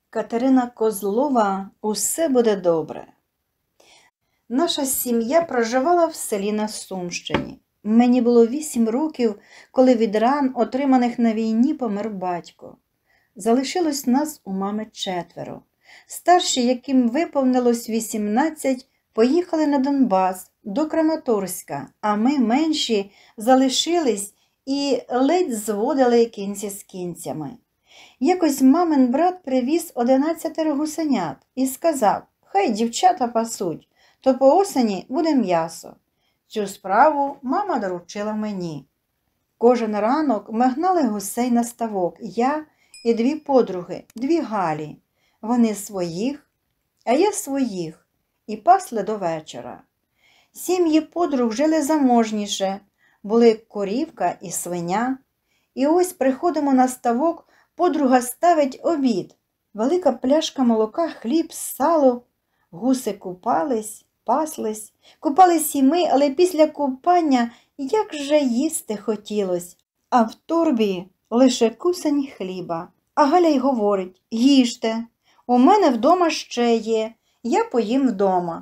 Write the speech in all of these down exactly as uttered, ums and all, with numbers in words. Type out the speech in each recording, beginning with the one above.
Катерина Козлова «Усе буде добре». Наша сім'я проживала в селі на Сумщині. Мені було вісім років, коли від ран, отриманих на війні, помер батько. Залишилось нас у мами четверо. Старші, яким виповнилось вісімнадцять, поїхали на Донбас, до Краматорська, а ми, менші, залишились і ледь зводили кінці з кінцями. Якось мамин брат привіз одинадцятеро гусенят і сказав: «Хай дівчата пасуть, то по осені буде м'ясо». Цю справу мама доручила мені. Кожен ранок ми гнали гусей на ставок, я і дві подруги, дві Галі. Вони своїх, а я своїх, і пасли до вечора. Сім'ї подруг жили заможніше, були корівка і свиня. І ось приходимо на ставок, подруга ставить обід. Велика пляшка молока, хліб, сало. Гуси купались, паслись. Купались і ми, але після купання як же їсти хотілось. А в торбі лише кусень хліба. А Галя й говорить: «Їжте, у мене вдома ще є, я поїм вдома».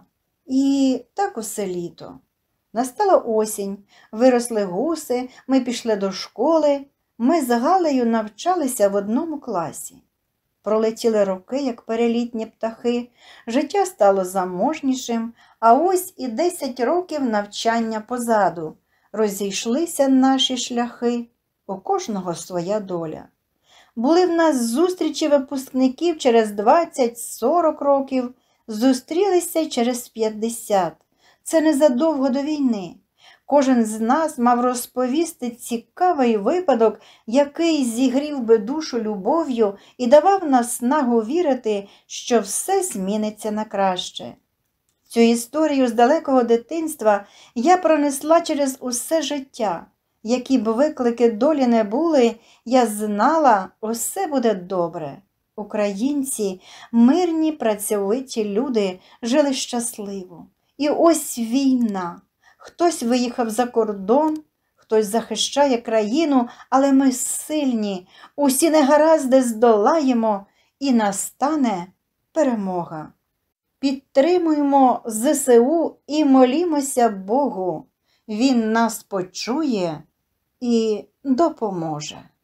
І так усе літо. Настала осінь, виросли гуси, ми пішли до школи. Ми з Галею навчалися в одному класі. Пролетіли роки, як перелітні птахи, життя стало заможнішим, а ось і десять років навчання позаду. Розійшлися наші шляхи, у кожного своя доля. Були в нас зустрічі випускників через двадцять-сорок років, зустрілися через п'ятдесят. Це незадовго до війни. Кожен з нас мав розповісти цікавий випадок, який зігрів би душу любов'ю і давав наснагу вірити, що все зміниться на краще. Цю історію з далекого дитинства я пронесла через усе життя. Які б виклики долі не були, я знала, усе буде добре. Українці, мирні, працьовиті люди, жили щасливо. І ось війна. Хтось виїхав за кордон, хтось захищає країну, але ми сильні, усі негаразди здолаємо, і настане перемога. Підтримуємо зе се у і молімося Богу. Він нас почує і допоможе.